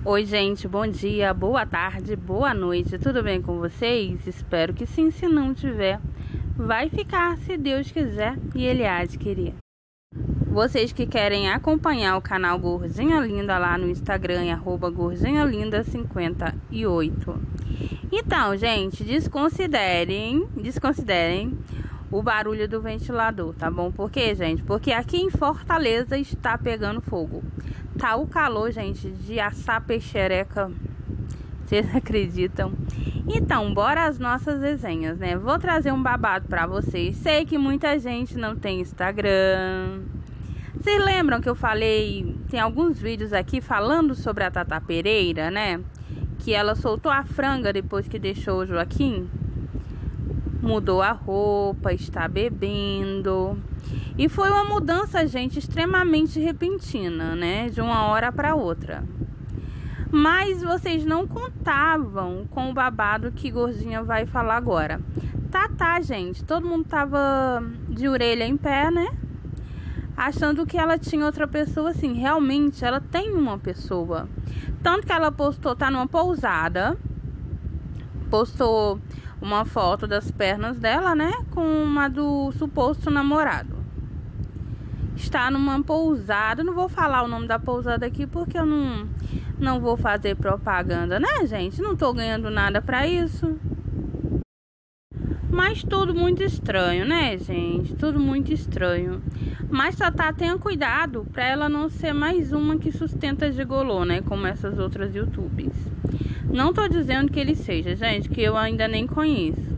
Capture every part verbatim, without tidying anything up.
Oi gente, bom dia, boa tarde, boa noite, tudo bem com vocês? Espero que sim, se não tiver, vai ficar se Deus quiser e Ele há de querer. Vocês que querem acompanhar o canal Gorzinha Linda lá no Instagram, é arroba gorzinha linda cinquenta e oito. Então gente, desconsiderem, desconsiderem o barulho do ventilador, tá bom? Por quê, gente? Porque aqui em Fortaleza está pegando fogo. Tá o calor, gente, de assar peixereca. Vocês acreditam? Então, bora às nossas resenhas, né? Vou trazer um babado pra vocês. Sei que muita gente não tem Instagram. Vocês lembram que eu falei... Tem alguns vídeos aqui falando sobre a Tata Pereira, né? Que ela soltou a franga depois que deixou o Joaquim. Mudou a roupa, está bebendo. E foi uma mudança, gente, extremamente repentina, né? De uma hora para outra. Mas vocês não contavam com o babado que Gorzinha vai falar agora. Tá, tá, gente. Todo mundo tava de orelha em pé, né? Achando que ela tinha outra pessoa, assim. Realmente, ela tem uma pessoa. Tanto que ela postou, tá numa pousada. Postou uma foto das pernas dela, né? Com uma do suposto namorado. Está numa pousada. Não vou falar o nome da pousada aqui porque eu não, não vou fazer propaganda, né, gente? Não tô ganhando nada pra isso. Mas tudo muito estranho, né, gente? Tudo muito estranho. Mas Tatá, tenha cuidado pra ela não ser mais uma que sustenta gigolô, né? Como essas outras youtubers. Não tô dizendo que ele seja, gente, que eu ainda nem conheço.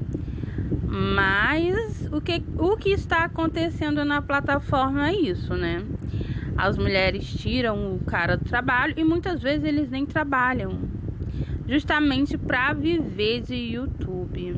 Mas o que, o que está acontecendo na plataforma é isso, né? As mulheres tiram o cara do trabalho e muitas vezes eles nem trabalham. Justamente pra viver de YouTube.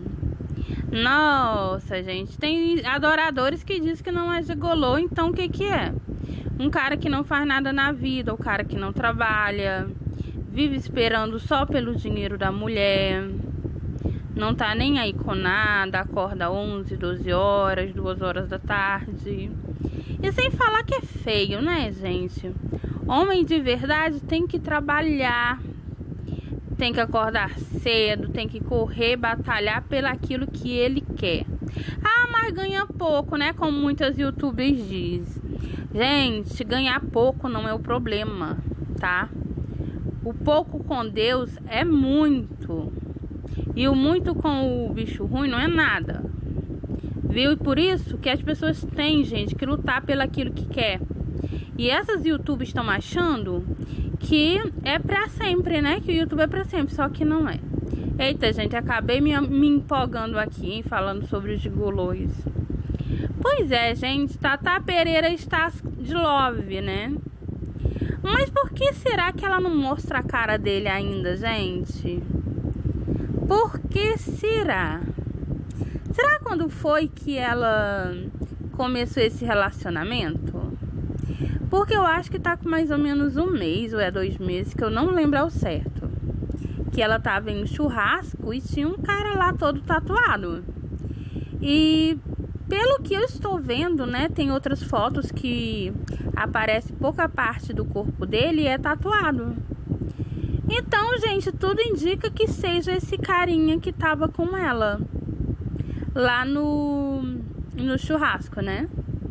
Nossa, gente, tem adoradores que dizem que não é gigolô, então o que que é? Um cara que não faz nada na vida, o cara que não trabalha, vive esperando só pelo dinheiro da mulher, não tá nem aí com nada, acorda onze, doze horas, duas horas da tarde. E sem falar que é feio, né, gente? Homem de verdade tem que trabalhar, tem que acordar cedo, tem que correr, batalhar pelo aquilo que ele quer. Ah, mas ganha pouco, né? Como muitas youtubers dizem. Gente, ganhar pouco não é o problema, tá? O pouco com Deus é muito. E o muito com o bicho ruim não é nada. Viu? E por isso que as pessoas têm, gente, que lutar pelo aquilo que quer. E essas youtubers estão achando que é pra sempre, né? Que o YouTube é pra sempre, só que não é. Eita, gente, acabei me, me empolgando aqui, hein, falando sobre os gigolôs. Pois é, gente, Tata Pereira está de love, né? Mas por que será que ela não mostra a cara dele ainda, gente? Por que será? Será quando foi que ela começou esse relacionamento? Porque eu acho que tá com mais ou menos um mês ou é dois meses, que eu não lembro ao certo. Que ela tava em um churrasco e tinha um cara lá todo tatuado. E pelo que eu estou vendo, né, tem outras fotos que aparece pouca parte do corpo dele e é tatuado. Então, gente, tudo indica que seja esse carinha que tava com ela lá no, no churrasco, né?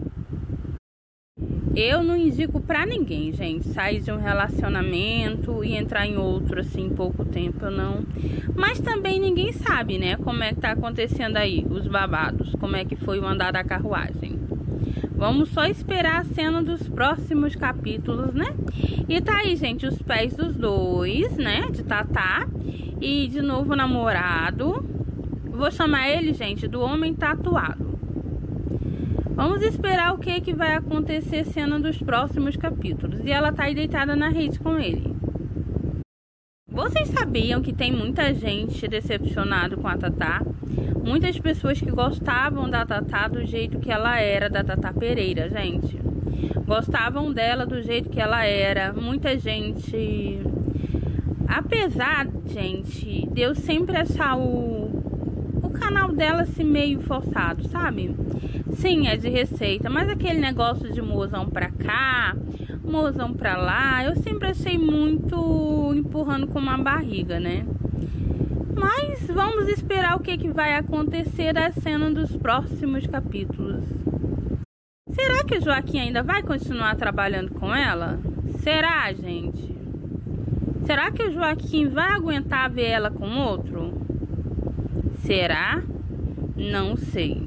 Eu não indico pra ninguém, gente, sair de um relacionamento e entrar em outro, assim, em pouco tempo, eu não. Mas também ninguém sabe, né, como é que tá acontecendo aí, os babados, como é que foi o andar da carruagem. Vamos só esperar a cena dos próximos capítulos, né? E tá aí, gente, os pés dos dois, né, de Tatá. E de novo o namorado. Vou chamar ele, gente, do homem tatuado. Vamos esperar o que que vai acontecer cena dos próximos capítulos. E ela tá aí deitada na rede com ele. Vocês sabiam que tem muita gente decepcionada com a Tatá? Muitas pessoas que gostavam da Tatá do jeito que ela era, da Tata Pereira, gente. Gostavam dela do jeito que ela era. Muita gente... Apesar, gente, de eu sempre achar o... o canal dela assim meio forçado, sabe? Sim, é de receita, mas aquele negócio de mozão pra cá, mozão pra lá, eu sempre achei muito segura empurrando com uma barriga, né? Mas vamos esperar o que, que vai acontecer da cena dos próximos capítulos. Será que o Joaquim ainda vai continuar trabalhando com ela? Será, gente? Será que o Joaquim vai aguentar ver ela com outro? Será? Não sei.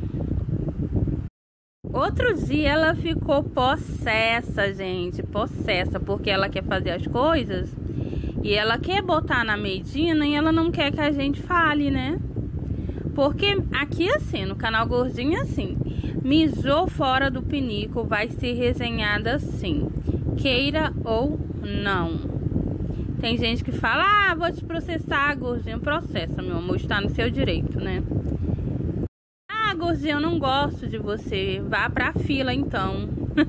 Outro dia ela ficou possessa, gente. Possessa, porque ela quer fazer as coisas e ela quer botar na Medina e ela não quer que a gente fale, né? Porque aqui assim, no canal Gordinho assim, mijou fora do pinico, vai ser resenhada assim, queira ou não. Tem gente que fala, ah, vou te processar, Gordinho. Processa, meu amor, está no seu direito, né? Ah, Gordinho, eu não gosto de você, vá pra fila então.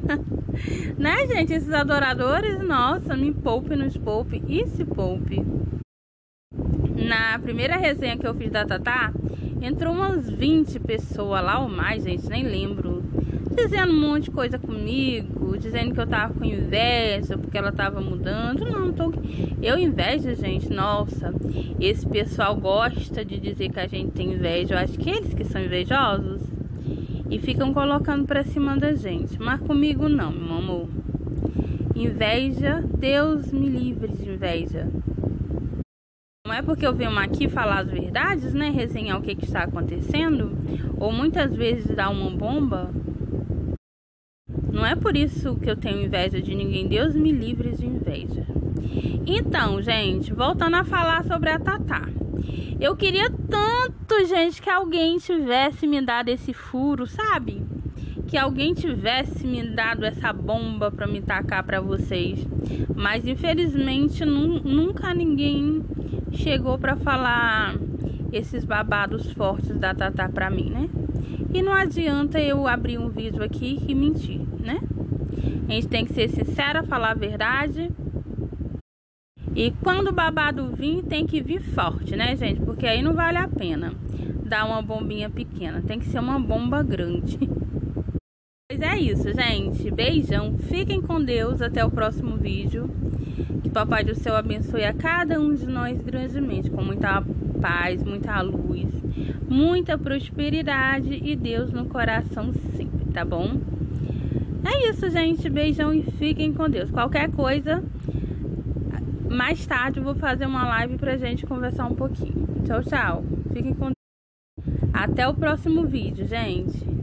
Né, gente? Esses adoradores, nossa, me poupe, nos poupe e se poupe. Na primeira resenha que eu fiz da Tatá, entrou umas vinte pessoas lá ou mais, gente, nem lembro, dizendo um monte de coisa comigo, dizendo que eu tava com inveja porque ela tava mudando. Não, tô... eu inveja, gente, nossa, esse pessoal gosta de dizer que a gente tem inveja. Eu acho que eles que são invejosos e ficam colocando pra cima da gente, mas comigo não, meu amor. Inveja, Deus me livre de inveja. Não é porque eu venho aqui falar as verdades, né, resenhar o que, que está acontecendo, ou muitas vezes dar uma bomba. Não é por isso que eu tenho inveja de ninguém. Deus me livre de inveja. Então, gente, voltando a falar sobre a Tatá. Eu queria tanto, gente, que alguém tivesse me dado esse furo, sabe? Que alguém tivesse me dado essa bomba pra me tacar pra vocês. Mas, infelizmente, nu nunca ninguém chegou pra falar esses babados fortes da Tatá pra mim, né? E não adianta eu abrir um vídeo aqui e mentir, né? A gente tem que ser sincera, falar a verdade. E quando o babado vir, tem que vir forte, né, gente? Porque aí não vale a pena dar uma bombinha pequena. Tem que ser uma bomba grande. Pois é isso, gente. Beijão. Fiquem com Deus. Até o próximo vídeo. Que o Papai do Céu abençoe a cada um de nós grandemente. Com muita paz, muita luz, muita prosperidade e Deus no coração sempre, tá bom? É isso, gente. Beijão e fiquem com Deus. Qualquer coisa, mais tarde eu vou fazer uma live pra gente conversar um pouquinho. Tchau, tchau. Fiquem com Deus. Até o próximo vídeo, gente.